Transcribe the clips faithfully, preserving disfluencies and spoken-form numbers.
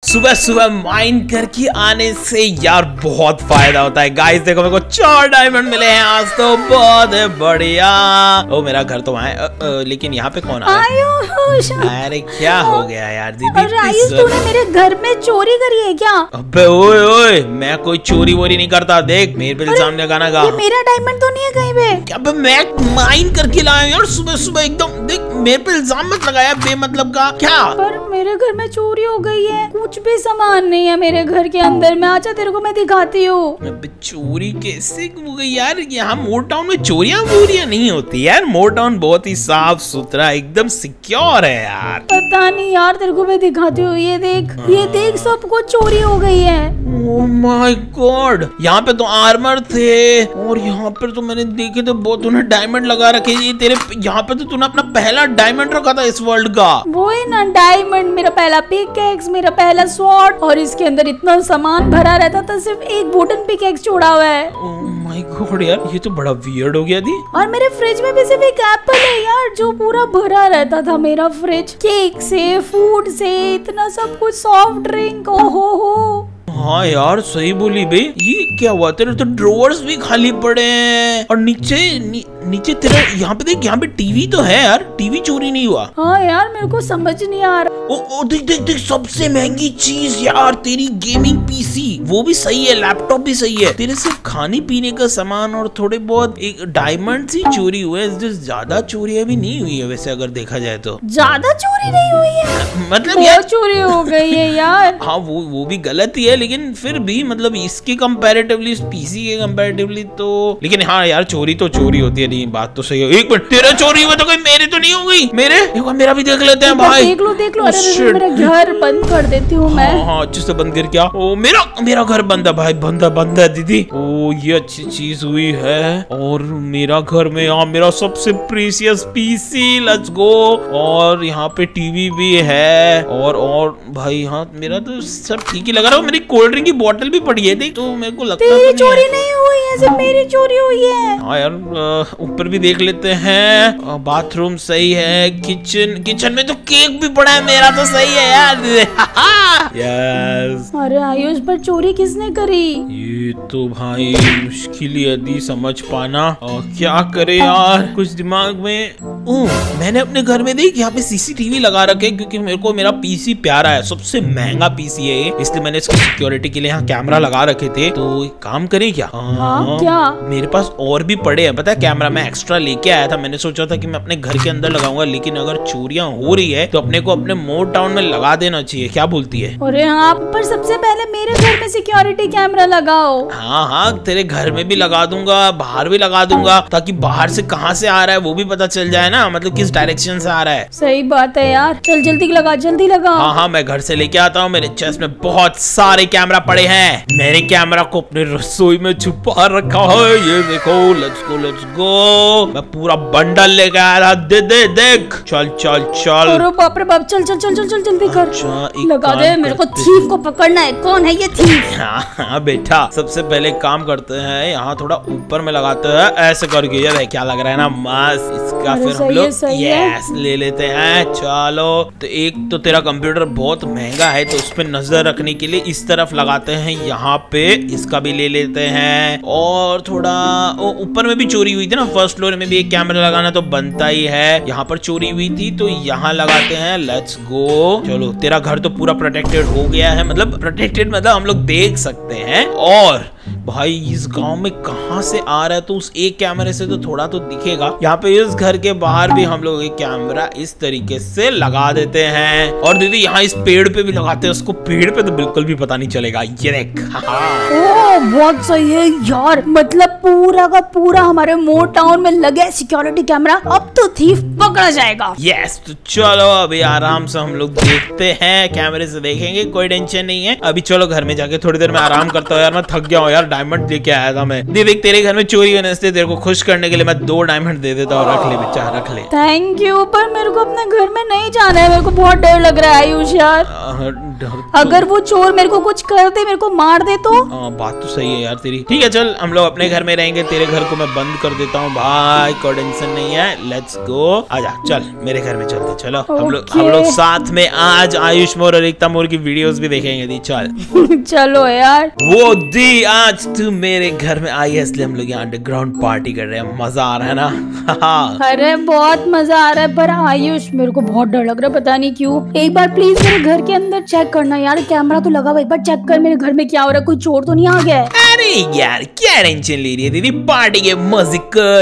सुबह सुबह माइन करके आने से यार बहुत फायदा होता है। गाइस देखो मेरे को चार डायमंड मिले हैं आज तो बहुत बढ़िया। ओ मेरा घर तो वहाँ है, लेकिन यहाँ पे कौन आया? अरे क्या हो गया यार दीदी? आयुष तूने मेरे घर में चोरी करी है क्या? अबे ओए ओए मैं कोई चोरी वोरी नहीं करता। देख मेरे पे इल्जाम लगाना गा। ये मेरा डायमंड तो नहीं है कहीं पे? अबे मैं माइन करके लाया यार सुबह सुबह एकदम। देख मेरे पे इल्जाम मत लगाया बेमतलब का। क्या? पर मेरे घर में चोरी हो गई है, कुछ भी सामान नहीं है मेरे घर के अंदर में। आजा तेरे को मैं दिखाती हूँ। चोरी कैसे हो गई यार? यहाँ मोर टाउन में चोरियां वोरियां नहीं होती यार। मोर टाउन बहुत ही साफ सुथरा एकदम सिक्योर है यार। पता नहीं यार, तेरे को मैं दिखाती हूँ। ये देख ये देख सब कुछ चोरी हो गई है। ओह माय गॉड, यहाँ पे तो आर्मर थे और यहाँ पे तो मैंने देखे तो बहुत तूने डायमंड लगा रखे। ये तेरे यहाँ पे तो तूने अपना पहला डायमंड रखा था इस वर्ल्ड का। वो है ना डायमंड, मेरा पहला पिकैक्स, मेरा पहला स्वॉर्ड, और इसके अंदर इतना सामान भरा रहता था, सिर्फ एक वुडन पिकैक्स छोड़ा हुआ है। ओह माय गॉड यार ये तो बड़ा वियर्ड हो गया दी। और मेरे फ्रिज में भी सिर्फ एक एप्पल है यार, जो पूरा भरा रहता था मेरा फ्रिज, केक से, फूड से, इतना सब कुछ, सॉफ्ट ड्रिंक। ओहो हो हाँ यार सही बोली बे। ये क्या हुआ? तेरे तो ड्रॉवर्स भी खाली पड़े हैं और नीचे नी, नीचे तेरा यहाँ पे देख, यहाँ पे टीवी तो है यार। टीवी चोरी नहीं हुआ? हाँ यार मेरे को समझ नहीं आ रहा। ओ, ओ देख देख देख सबसे महंगी चीज यार, तेरी गेमिंग पीसी। वो भी सही है, लैपटॉप भी सही है। तेरे सिर्फ खाने पीने का सामान और थोड़े बहुत एक डायमंड ही चोरी हुए। ज्यादा चोरी अभी नहीं हुई है वैसे अगर देखा जाए तो। ज्यादा चोरी नहीं हुई है मतलब यार चोरी हो गई है यार। हाँ वो वो भी गलत ही है, लेकिन फिर भी मतलब इसके कंपैरेटिवली, पीसी के कंपैरेटिवली तो। लेकिन हाँ यार चोरी तो चोरी होती है। नहीं बात तो सही है। एक मिनट, तेरा चोरी हुआ तो कोई मेरे तो नहीं हो गई? मेरे देखो मेरा भी देख लेते हैं भाई। देख लो देख लो। अरे मेरा घर बंद कर देती हूँ मैं। हाँ हाँ अच्छे से बंद कर। क्या? ओ मेरा मेरा घर बंद है भाई, बंद है बंद है दीदी। ओ ये अच्छी चीज हुई है। और मेरा घर में यहाँ मेरा सबसे प्रीशियस पीसी, लेट्स गो। और यहाँ पे टीवी भी है और और भाई यहाँ मेरा तो सब ठीक ही लग रहा है। मेरी कोल्ड ड्रिंक की बोतल भी पड़ी है देख, तो मेरे को लगता है तेरी चोरी नहीं हुई है, सिर्फ मेरी चोरी हुई है। हाँ यार ऊपर भी देख लेते हैं। बाथरूम सही है, किचन किचन में तो केक भी पड़ा है, मेरा तो सही है यार। यस। अरे आयुष पर चोरी किसने करी? ये तो भाई मुश्किल ही यदि समझ पाना। और क्या करे यार, कुछ दिमाग में। ओह मैंने अपने घर में देख यहाँ पे सीसीटीवी लगा रखे, क्योंकि मेरे को मेरा पीसी प्यारा है, सबसे महंगा पीसी है, इसलिए मैंने इसकी सिक्योरिटी के लिए यहाँ कैमरा लगा रखे थे। तो काम करें क्या? हाँ, क्या? मेरे पास और भी पड़े हैं पता है कैमरा। मैं एक्स्ट्रा लेके आया था। मैंने सोचा था कि मैं अपने घर के अंदर लगाऊंगा, लेकिन अगर चोरियां हो रही है तो अपने को अपने मोर टाउन में लगा देना चाहिए। क्या बोलती है? अरे हाँ, पर सबसे पहले मेरे घर में सिक्योरिटी कैमरा लगाओ। हाँ हाँ तेरे घर में भी लगा दूंगा, बाहर भी लगा दूंगा, ताकि बाहर से कहाँ से आ रहा है वो भी पता चल जाए ना, मतलब किस डायरेक्शन से आ रहा है। सही बात है यार, चल जल्दी लगा जल्दी लगा। हाँ हाँ मैं घर से लेके आता हूँ। मेरे चेस्ट में बहुत सारे कैमरा पड़े हैं। मेरे कैमरा को अपने रसोई में छुपा रखा है। ये देखो, लेट्स गो लेट्स गो। मैं पूरा बंडल लेके आया था। दे दे देख, चल चल चल। अरे बाप रे बाप, चल चल चल चल चल जल्दी कर। अच्छा, लगा दे, मेरे को थीफ को पकड़ना है। कौन है ये थीफ? हाँ हाँ बेटा, सबसे पहले काम करते हैं, यहाँ थोड़ा ऊपर में लगाते हैं ऐसे करके। ये देख क्या लग रहा है ना मस्त। इसका फिर हम लोग यस ले लेते हैं। चलो तो एक तो तेरा कंप्यूटर बहुत महंगा है, तो उस पर नजर रखने के लिए इस तरफ लगाते हैं। यहाँ पे इसका भी ले लेते हैं। और थोड़ा ऊपर में भी चोरी हुई थी ना, फर्स्ट फ्लोर में भी एक कैमरा लगाना तो बनता ही है। यहाँ पर चोरी हुई थी तो यहाँ लगाते हैं। Let's go. चलो तेरा घर तो पूरा प्रोटेक्टेड हो गया है, मतलब प्रोटेक्टेड मतलब हम लोग देख सकते हैं। और भाई इस गांव में कहां से आ रहा है तो उस एक कैमरे से तो थोड़ा तो दिखेगा। यहाँ पे इस घर के बाहर भी हम लोग एक कैमरा इस तरीके से लगा देते हैं। और दीदी यहाँ इस पेड़ पे भी लगाते हैं उसको। पेड़ पे तो बिल्कुल भी पता नहीं चलेगा। ये देख। ओह बहुत सही है यार, मतलब पूरा का पूरा हमारे मोर टाउन में लगे सिक्योरिटी कैमरा। अब तो थीफ पकड़ा जाएगा। यस तो चलो अभी आराम से हम लोग देखते हैं, कैमरे से देखेंगे, कोई टेंशन नहीं है। अभी चलो घर में जाके थोड़ी देर में आराम करता हूँ यार, मैं थक गया हूँ यार। डायमंड लेके आया था मैं। दीदी तेरे घर में चोरी होने से तेरे को खुश करने के लिए मैं दो डायमंड दे देता हूँ। रख ले बच्चा रख ले। थैंक यू, पर मेरे को अपने घर में नहीं जाना है, मेरे को बहुत डर लग रहा है आयुष यार। डर अगर वो चोर मेरे को कुछ कर दे, मेरे को मार दे तो? आ, बात तो सही है यार तेरी। ठीक है चल हम लोग अपने घर में रहेंगे, तेरे घर को मैं बंद कर देता हूँ भाई, कोई टेंशन नहीं है। लेट्स गो, आजा चल मेरे घर में चलते। चलो हम लोग हम लोग साथ में आज आयुष मोर और एकता मोर की वीडियोस भी देखेंगे दी। चल चलो यार। वो दी आज तू मेरे घर में आई है इसलिए हम लोग यहाँ अंडरग्राउंड पार्टी कर रहे हैं। मजा आ रहा है ना? अरे बहुत मजा आ रहा है, पर आयुष मेरे को बहुत डर लग रहा है, पता नहीं क्यों। एक बार प्लीज मेरे घर के अंदर चेक करना यार, कैमरा तो लगा हुआ, एक बार चेक कर मेरे घर में क्या हो रहा है, कोई चोर तो नहीं आ गया है? अरे यार क्या टेंशन ले रही है दीदी, पार्टी के मजे कर।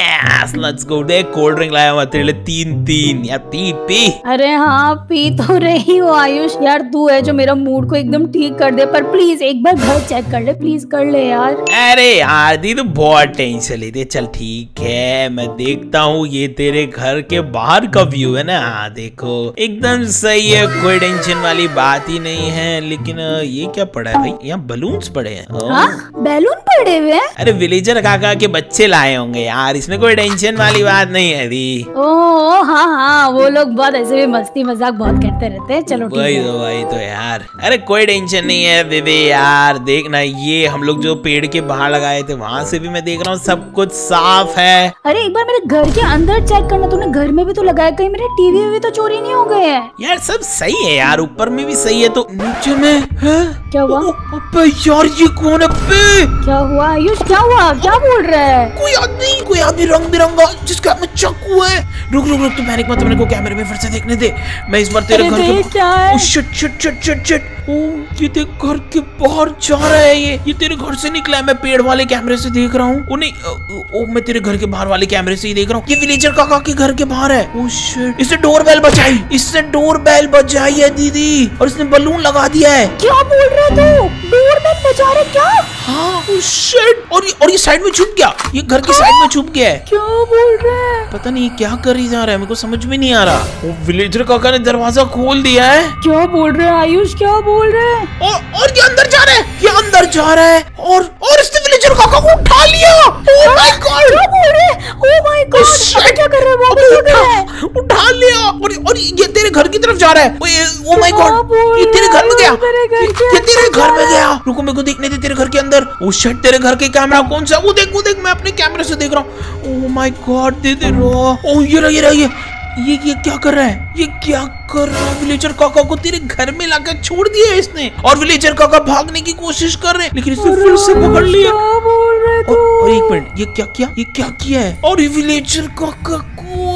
Yes let's go. देख कोल्ड ड्रिंक लाया हुआ तेरे लिए, तीन तीन या पी पी। अरे हाँ पी तो रही हो आयुष, यार तू है जो मेरा मूड को एकदम ठीक कर दे, पर प्लीज एक बार घर चेक कर ले, प्लीज कर ले यार। अरे यार दी तो बहुत टेंशन लेती है। चल ठीक है मैं देखता हूँ, ये तेरे घर के बाहर का व्यू है ना, हाँ देखो एकदम सही है, कोई टेंशन वाली बात ही नहीं है। लेकिन ये क्या पड़ा है भाई, यहाँ बलून्स पड़े हैं। बैलून पड़े हुए हैं? अरे विलेजर काका के बच्चे लाए होंगे यार, इसमें कोई टेंशन वाली बात नहीं है दी। ओ हाँ हाँ वो लोग बहुत ऐसे भी मस्ती मजाक बहुत करते रहते हैं। चलो वही तो वही तो यार। अरे कोई टेंशन नहीं है दीदी यार, देखना ये हम लोग जो पेड़ के बाहर लगाए थे वहाँ से भी मैं देख रहा हूँ सब कुछ साफ है। अरे एक बार मेरे घर के अंदर चेक करना, तूने घर में भी तो लगाया, कहीं मेरे टीवी में भी तो चोरी नहीं हो गए हैं? यार सब सही है यार, ऊपर में भी सही है, तो नीचे में है? क्या हुआ? अबे यार ये कौन है बे? क्या हुआ आयुष, क्या हुआ, क्या बोल रहा है? कोई आदमी कोई आदमी रंग बिरंगा जिसके हाथ में चाकू है। रुक रुक रुक तू पैनिक मत, मेरे को कैमरे में फिर से देखने दे। मैं इस बार तेरे घर के क्या है? Shit shit shit shit shit ओ ये देख घर के बाहर जा रहा है, ये ये तेरे घर से निकला है। मैं पेड़ वाले कैमरे से देख रहा हूँ। ओ नहीं ओ, ओ मैं तेरे घर के बाहर वाले कैमरे से ही देख रहा हूँ। ये विलेजर काका के घर के बाहर है। ओ शिट, इसने डोर बेल बजाई, इसने डोर बेल बजाई है दीदी, और इसने बलून लगा दिया है। क्या बोल रहे तू? डोर बेल बजा रहे क्या? हाँ ओ शिट, और ये और ये साइड में छुप गया, ये घर की साइड में छुप गया है। क्या बोल रहे हैं? पता नहीं क्या कर ही जा रहा है, मेरे को समझ में नहीं आ रहा। वो विलेजर काका ने दरवाजा खोल दिया है। क्या बोल रहे हैं आयुष, क्या बोल रहे हैं? और और ये अंदर जा रहा है, ये अंदर जा रहा है, और और इसने विलेजर काका को उठा लिया। ओह माय गॉड, क्या बोल रहे हैं? ओह माय गॉड, क्या कर रहे हैं वो? क्या कर रहे हैं? उठा लिया, और और ये तेरे घर की तरफ जा रहा है। ओह माय गॉड, ये तेरे घर में गया, ये तेरे घर में गया। रुको मेरे को देखने दे तेरे घर के अंदर। ओह शिट, तेरे घर के कैमरा कौन सा? वो देख वो देख, मैं अपने कैमरे से देख रहा हूँ। ओह माय गॉड दे दे रो। ओह ये रहा ये रहा ये ये ये क्या कर रहा है, ये क्या कर रहा है? विलेजर काका को तेरे घर में लाकर छोड़ दिया है इसने, और विलेजर काका भागने की कोशिश कर रहे हैं, लेकिन इसने फिर से पकड़ लिया। बोल रहे और, और एक मिनट, ये क्या किया, ये क्या किया है? और ये विलेजर काका को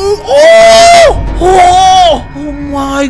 ओह ओह माय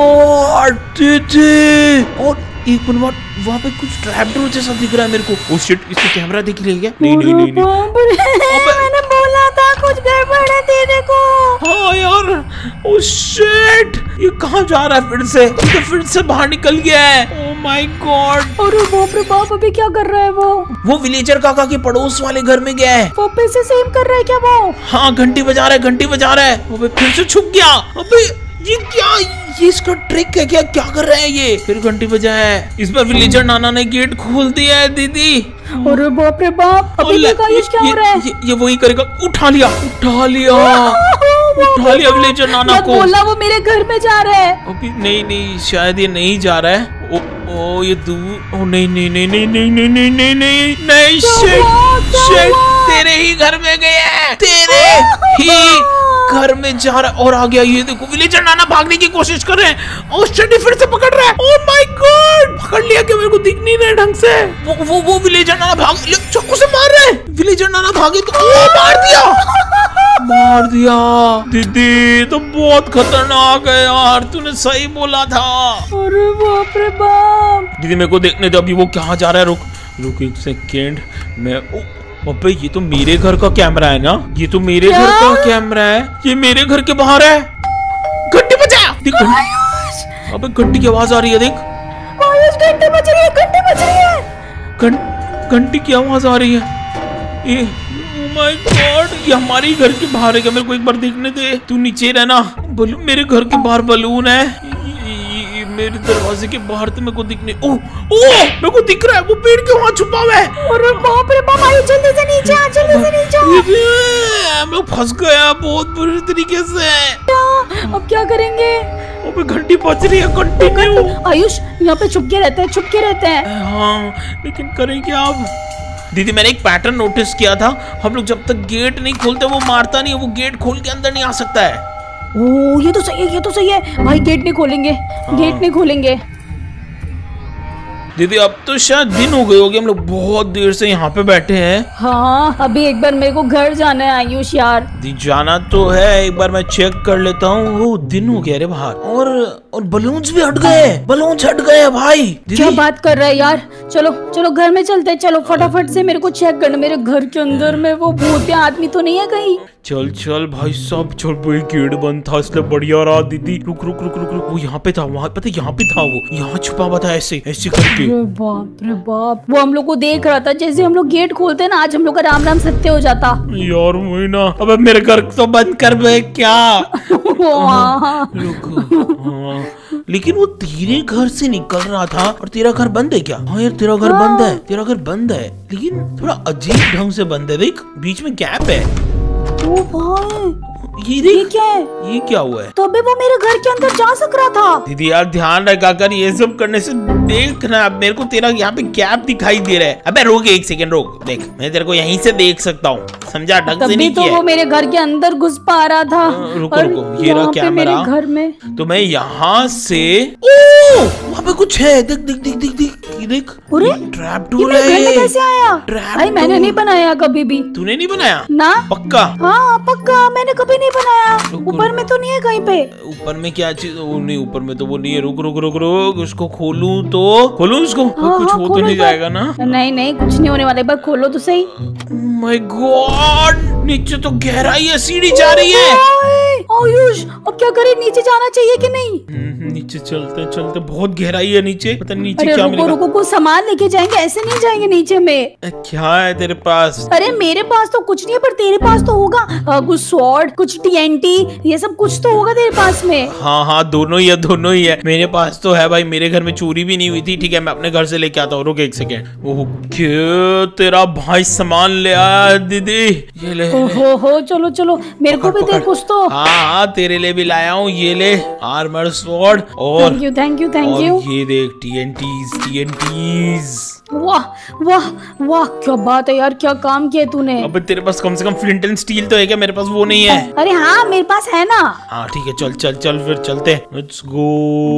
गॉड दीदी, और एक मिनट वहाँ पे कुछ ट्रैप डोर जैसा दिख रहा है मेरे को। ओह शिट, इसने कैमरा देख लिया क्या? नहीं नहीं नहीं, नहीं। मैंने बोला था कुछ गड़बड़ है तेरे को। हाँ यार, ओह शिट, ये कहाँ जा रहा है फिर से? ये तो फिर से बाहर निकल गया है। ओह माय गॉड, अरे बाप रे बाप, अभी क्या कर रहा है वो? वो विलेजर काका के पड़ोस वाले घर में गया है। वापस से सेम कर रहा है क्या वो? हाँ घंटी बजा रहा है, घंटी बजा रहा है। अबे फिर से छुप गया। अबे ये क्या, ये इसका ट्रिक है क्या? क्या कर रहे हैं ये? फिर घंटी बजाया है। इस बार विलेजर नाना ने गेट खोल दिया है दीदी। अरे बाप रे बाप, अभी क्या क्या हो रहा है? ये, ये वही करेगा। उठा लिया, उठा लिया, उठा लिया विलेजर नाना को। बोला वो मेरे घर में जा रहा है। अभी नहीं नहीं, शायद ये नहीं जा रहा है। ओ ओ ये दूर, ओ नहीं नहीं नहीं नहीं नहीं नहीं नहीं नहीं नहीं नहीं, शिट शिट, तेरे ही घर में गया है, तेरे ही घर में जा रहा है, और आ गया। ये देखो विलेजर नाना भागने की कोशिश कर रहे हैं, और स्टडी फिर से पकड़ रहा है। ओह माय गॉड, पकड़ लिया क्या? मेरे को दिख नहीं रहा ढंग से। वो वो वो विलेजर नाना भाग, चाकू से मार रहे हैं। विलेजर नाना भागे तो ओ मार दिया, मार दिया। दीदी तो बहुत खतरनाक है यार, तूने सही बोला था। अरे बाप रे बाप, दीदी मेरे को देखने दो, अभी वो कहाँ जा रहा है। रुक रुक एक सेकेंड, मैं अबे ये तो मेरे घर का कैमरा है ना, ये तो मेरे घर का कैमरा है, ये मेरे घर के बाहर है। घंटी बजा, देख अबे घंटी की आवाज आ रही है, देख घंटी बज रही है, घंटी बज रही है, घंटी की आवाज आ रही है। ये ओह माय गॉड, ये हमारे घर के बाहर है क्या? मेरे को एक बार देखने दे, तू नीचे रहना। बलून, मेरे घर के बाहर बलून है, मेरे दरवाजे के बाहर तो मेरे को दिखने। ओह ओह मेरे को दिख रहा है, वो पेड़ के वहाँ छुपा हुआ है। अरे बाप रे बाप, आइए जल्दी से नीचे आ, जल्दी से नीचे आ। मैं फंस गया बहुत बुरी तरीके से। अब क्या करेंगे? अबे घंटी बज रही है, कंटिन्यू। आयुष यहाँ पे छुप के रहते हैं, छुप के रहते हैं। हाँ लेकिन करें क्या अब? दीदी मैंने एक पैटर्न नोटिस किया था, हम लोग जब तक गेट नहीं खोलते वो मारता नहीं है, वो गेट खोल के अंदर नहीं आ सकता है। ओ ये तो सही है, ये तो सही है भाई, गेट नहीं खोलेंगे, गेट नहीं खोलेंगे। दीदी अब तो शायद दिन हो गए होंगे, हम लोग बहुत देर से यहाँ पे बैठे हैं। हाँ अभी एक बार मेरे को घर जाना है आयुष यार। दी जाना तो है, एक बार मैं चेक कर लेता हूँ। वो दिन हो गया रे बाहर, और और बलून्स भी हट गए, बलून्स हट गए भाई। क्या बात कर रहा है यार, चलो चलो घर में चलते हैं, चलो फटाफट से मेरे को चेक करना, मेरे घर के अंदर में वो भूतिया आदमी तो नहीं है कहीं। चल चल भाई साहब चल, भाई गेट बंद था इसलिए बढ़िया रहा। दीदी रुक रुक रुक रुक रुक, वो यहाँ पे था, वहाँ पता यहाँ पे था, वो यहाँ छुपा हुआ था ऐसे ऐसे करके। अरे बाप रे बाप, वो हम लोग को देख रहा था, जैसे हम लोग गेट खोलते हैं ना, आज हम लोग का राम राम सत्य हो जाता। यार वही ना, अब मेरे घर तो बंद कर बे क्या। हाँ लेकिन वो तेरे घर से निकल रहा था, और तेरा घर बंद है क्या? हाँ यार तेरा घर बंद है, तेरा घर बंद है, लेकिन थोड़ा अजीब ढंग से बंद है, देख बीच में गैप है। ओ भाई ये ये क्या है? ये क्या हुआ है? तो अबे वो मेरे घर के अंदर जा सक रहा था। दीदी यार ध्यान रखा कर, ये सब करने से देखना, अब मेरे को तेरा यहाँ पे गैप दिखाई दे रहा है। अबे रोक एक सेकंड रोक, देख मैं तेरे को यहीं से देख सकता हूँ, समझा? ढंग से नहीं तो किया। वो मेरे घर के अंदर घुस पा रहा था। रुको रुको, ये रहा कैमरा घर में। तो मैं यहाँ से, वहाँ पे कुछ है, देख देख देख देख देख देख, अरे ट्रैप डोर है। ये कैसे आया? भाई मैंने नहीं बनाया कभी भी। तूने नहीं बनाया ना? पक्का? हाँ पक्का, मैंने कभी नहीं बनाया। ऊपर में तो नहीं है कहीं पे? ऊपर में क्या चीज? वो नहीं, ऊपर में तो वो नहीं है। रुक रुक रुक रुक, उसको खोलूं तो खोलूं उसको? हाँ, कुछ हाँ, हो तो नहीं जाएगा ना? नहीं नहीं कुछ नहीं होने वाला, एक बार खोलो तो सही। माय गॉड, नीचे तो गहराई है, सीढ़ी जा रही है। आयुष अब क्या करें, नीचे जाना चाहिए कि नहीं? नीचे चलते चलते, बहुत गहराई है नीचे, पता नहीं नीचे अरे क्या रुको, मिलेगा। रुको कुछ सामान लेके जाएंगे, ऐसे नहीं जाएंगे नीचे में। क्या है तेरे पास? अरे मेरे पास तो कुछ नहीं है, पर तेरे पास तो होगा। आ, कुछ स्वॉर्ड, कुछ टीएनटी, ये सब कुछ तो होगा तेरे पास में। हाँ हाँ दोनों ही है, दोनों ही है मेरे पास तो है भाई। मेरे घर में चोरी भी नहीं हुई थी, ठीक है मैं अपने घर से लेके आता हूँ। रुक एक सेकेंड। ओके तेरा भाई सामान ले आया दीदी, ये ले। हो हो चलो चलो, मेरे को भी दे कुछ तो। हाँ हाँ तेरे लिए भी लाया हूँ, ये ले आर्मर स्वॉर्ड, और thank you thank you thank you. ये देख टीएनटीज टीएनटीज। वाह वाह वाह, क्या बात है यार, क्या काम किया तूने। अब तेरे पास कम से कम फ्लिंट एंड स्टील तो है क्या? मेरे पास वो नहीं है। अरे हाँ मेरे पास है ना। हाँ ठीक है चल चल चल फिर चलते हैं, लेट्स गो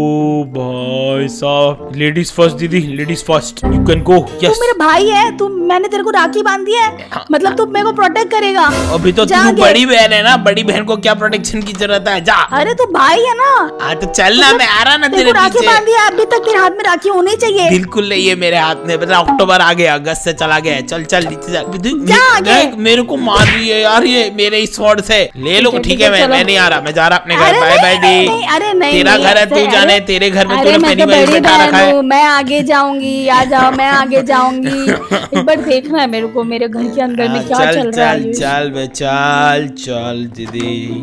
भाई साहब। लेडीज फर्स्ट दीदी, ladies first, you can go. Yes तू मेरा भाई है, तू, मैंने तेरे को राखी बांधी है, हाँ। मतलब तू मेरे को प्रोटेक्ट करेगा। अभी तो तू बड़ी बहन है ना, बड़ी बहन को क्या प्रोटेक्शन की जरूरत है, जा। अरे तू भाई है ना। हाँ तो चल ना, मैं आ रहा ना तेरे पीछे। राखी बांधी है, अभी तक तेरे हाथ में राखी होनी चाहिए। बिल्कुल नहीं है मेरे हाथ में, पता अक्टूबर आ गया, अगस्त से चला गया। चल चल नीचे जा, जा मेरे को मार रही है यार ये मेरे इस स्वॉर्ड से। ले लो ठीक है, मैं मैं नहीं आ रहा, मैं जा रहा अपने घर। बाय बाय डी। अरे नहीं, तेरा घर है, तू जाने, तेरे घर में तूने पेनीवाइज बैठा रखा है। मैं आगे जाऊंगी, आ जाओ, मैं आगे जाऊंगी। एक बार देखना है मेरे को मेरे घर के अंदर में क्या चल रहा है। चल बे चल चल दीदी,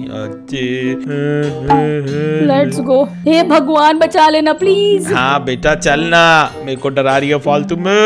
लेट्स गो। हे भगवान बचा लेना प्लीज। हाँ बेटा चलना, मेरे को डरा रही है फालतू में।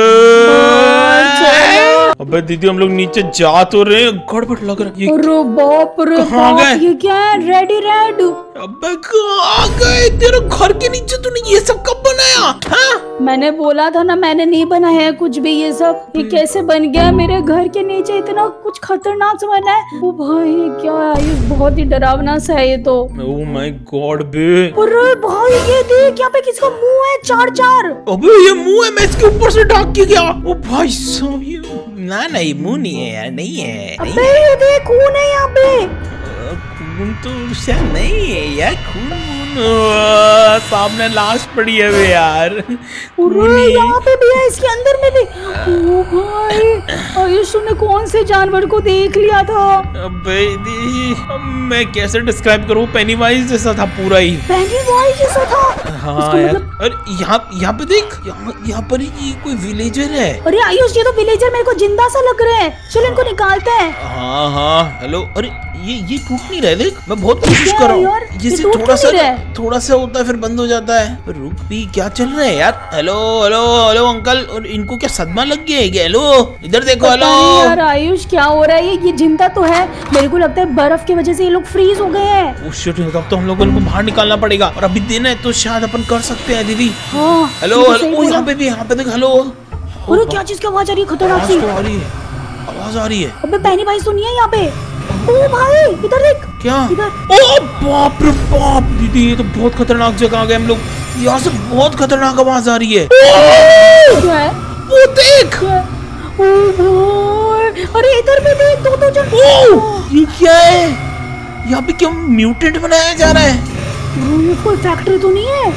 अबे दीदी हम लोग नीचे जा तो रहे, गड़बड़ लग रहा है। अरे बाप रे बाप, ये क्या है? Ready red. अबे कहाँ गए? तेरे घर के नीचे तूने ये सब कब बनाया? हाँ? मैंने बोला था ना, मैंने नहीं बनाया है कुछ भी ये सब। ये कैसे बन गया मेरे घर के नीचे? इतना कुछ खतरनाक सा बना है। ओ भाई क्या है ये, बहुत ही डरावना सा है ये तो। ओह माय गॉड बे। अरे भाई ये देख, यहाँ पे किसका मुंह है, चार चार। अबे ये मुंह है, मैं इसके ऊपर से ढक के गया। ओ भाई साहब ये ना ना, ये मुंह नहीं है यार, नहीं है। अबे ये देख, खून है यहाँ पे। खून तो शायद नहीं है यार, खून सामने लाश पड़ी है वे यार। यहाँ पे भी है, इसके अंदर में भी। ओ भाई आयुष ने कौन से जानवर को देख लिया था? अबे दी, मैं कैसे डिस्क्राइब करूँ, पेनीवाइज जैसा था पूरा ही। पेनीवाइज जैसा था? हाँ यार। अरे यहाँ यहाँ पे देख, यहाँ यहाँ पर ही कोई विलेजर है। अरे आयुष ये तो विलेजर मेरे को जिंदा सा लग रहे हैं, चलो इनको निकालते हैं। हाँ हाँ हेलो। अरे ये ये टूट नहीं रहा है, देख मैं बहुत कोशिश कर रहा हूँ। ये से थोड़ा सा थोड़ा सा होता है फिर बंद हो जाता है। रुक भी, क्या चल रहा है यार? हेलो हेलो हेलो अंकल, और इनको क्या सदमा लग गया है क्या? हेलो इधर देखो। हेलो यार आयुष, क्या हो रहा है? ये ये जिंदा तो है, मेरे को लगता है बर्फ की वजह से ये लोग फ्रीज हो गए हैं। ओह शिट, तब तो हम लोगों को बाहर निकालना पड़ेगा, और अभी दिन है तो शायद अपन कर सकते हैं दीदी। हाँ, हेलो हेलो, यहाँ पे भी, यहाँ पे देख। हेलो, अरे क्या चीज की आवाज आ रही है? खतरनाक सी आ रही है, आवाज आ रही है। अबे पहली बार सुनिए यहाँ पे। ओ भाई इधर देख। क्या? इधर। ओ बाप रे बाप दीदी, ये तो बहुत खतरनाक जगह आ गए हम लोग। यहाँ से बहुत खतरनाक आवाज आ रही है। क्या है? वो देख। ओ भाई, अरे इधर भी देख, दो दो जन। ओ ये क्या है? यहाँ पे क्या म्यूटेंट बनाया जा रहा है? ये कोई फैक्ट्री तो नहीं है?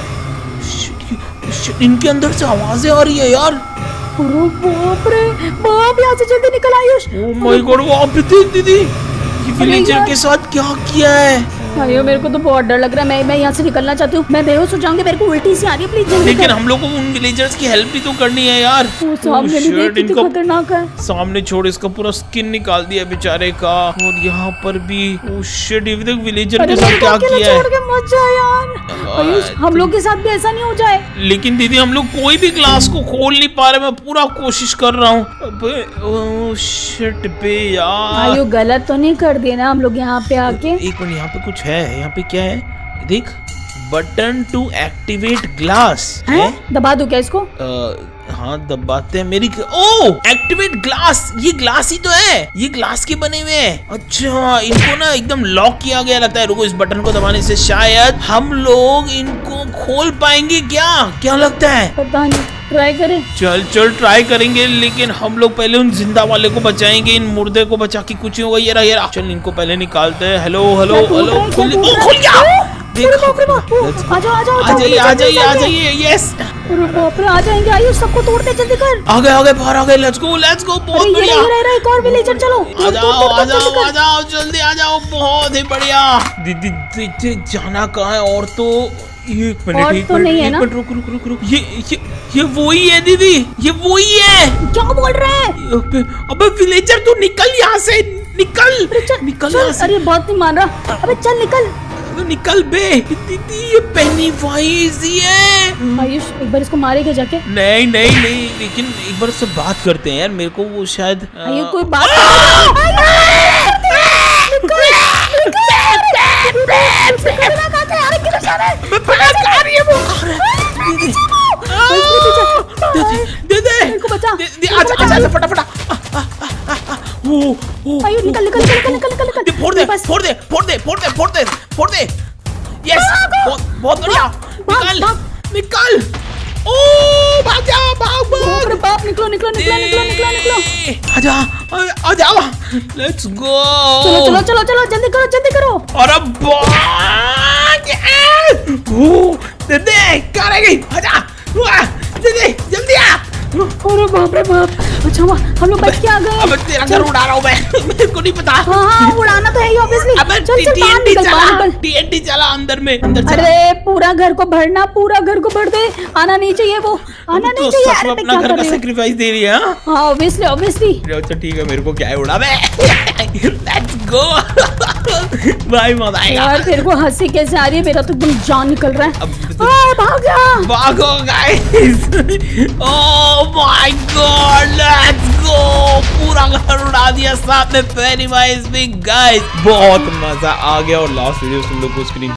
शिट, शिट, इनके अंदर से आवाजें आ रही है यार। अरे बाप रे बाप, यहाँ से जल्दी निकल आयुष। ओह माय गॉड, वो आप देख दीदी, ये विलेजर के साथ क्या किया है? अरे मेरे को तो बहुत डर लग रहा है। मैं मैं यहाँ से निकलना चाहती हूँ, मैं बेहोश हो जाऊंगी, मेरे को उल्टी सी आ रही है। प्लीज जल्दी। लेकिन हम लोग को उन विलेजर्स की हेल्प भी तो करनी है यार। वो सामने भी देख, कितनी खतरनाक है। सामने छोड़, इसका पूरा स्किन निकाल दिया बेचारे का। और यहाँ पर भी ओह शिट, ये देख विलेजर के साथ क्या किया है। मत जा यार आयुष, हम लोग के साथ भी ऐसा नहीं हो जाए। लेकिन दीदी हम लोग कोई भी ग्लास को खोल नहीं पा रहे, मैं पूरा कोशिश कर रहा हूँ। ओह शिट बे यार, आयु गलत तो नहीं कर दिया ना हम लोग यहाँ पे आके? एक मिनट, यहाँ पे कुछ है। यहाँ पे क्या है देख, बटन टू एक्टिवेट ग्लास है। दबा दूं क्या इसको? आ, हाँ दबाते हैं। मेरी ओ एक्टिवेट ग्लास, ये ग्लास ही तो है, ये ग्लास के बने हुए हैं। अच्छा, इनको ना एकदम लॉक किया गया लगता है। रुको, इस बटन को दबाने से शायद हम लोग इनको खोल पाएंगे। क्या क्या लगता है? पता नहीं, ट्राई करें। चल चल ट्राई करेंगे, लेकिन हम लोग पहले उन जिंदा वाले को बचाएंगे। इन मुर्दे को बचा के कुछ नहीं होगा। ये रहा ये रहा, चल इनको पहले निकालते हैं। हेलो हेलो हेलो, खुल गया। देखो, आ जाओ आ जाओ, आ जाइए आ जाइए आ जाइए। यस, अरे बाप रे, आ जाएंगे आयुष, सबको तोड़ते जल्दी कर। आ गए आ गए, बाहर आ गए। लेट्स गो लेट्स गो, बहुत बढ़िया। ये रहा एक और विलेजर, चलो आ जाओ आ जाओ आ जाओ, जल्दी आ जाओ, बहुत ही बढ़िया। दीदी दीदी जाना कहाँ है? और तो एक मिनट, एक तो नहीं है ना? रुक रुक रुक रुक, ये ये ये वही है दीदी, ये वही है। क्या बोल रहे हैं? अबे अबे विलेजर, तू निकल यहाँ से, निकल निकल यहाँ से। अरे बात नहीं मान रहा, अबे चल निकल। अबे निकल बे। दीदी ये पेनीवाइज ही है। आयुष एक बार इसको मारेगा जाके? नहीं नहीं नहीं, लेकिन एक बार उससे बात करते हैं यार, मेरे को वो शायद आयुष कोई बात फटाफट निकल निकल निकल निकल निकल निकल, फोड़ दे फोड़ दे फोड़ दे फोड़ दे फोड़ दे फोड़ दे। यस, बहुत बहुत बढ़िया। निकल निकल, ओ भाग जा, भाग भाग। अरे बाप, निकलो निकलो निकलो निकलो निकलो निकलो। आजा आजा, लेट्स गो। चलो चलो चलो चलो, जल्दी करो जल्दी करो। अरे भाग, ओ दे क्या रह गई? आजा दे जल्दी आ। अरे बाप रे बाप, अच्छा हुआ हम लोग बच के आ गए। अब तेरा घर उड़ा रहा हूँ मैं, मेरे को नहीं पता। हाँ हाँ उड़ाना तो है ही ऑब्वियसली। अबे टीएनटी चला, टीएनटी चला अंदर में, अंदर चला। अरे पूरा घर को भरना, पूरा घर को भर दे, आना नहीं चाहिए वो, आना नहीं चाहिए। अरे अपना घर का सैक्रिफाइस दे रही है। हाँ ऑब्वियसली ऑब्वियसली। अच्छा ठीक है, मेरे को क्या है, उड़ा बे। लेट्स गो भाई, मजा आएगा यार। तेरे को हंसी कैसे आ रही है? मेरा तो एकदम जान निकल रहा है। अब भाग जा, भागो guys. Oh my god, let's go. पूरा घर उड़ा दिया साथ में पेनीवाइज भी गाइस, बहुत मजा आ गया। और लास्ट वीडियो तुम लोग को स्क्रीन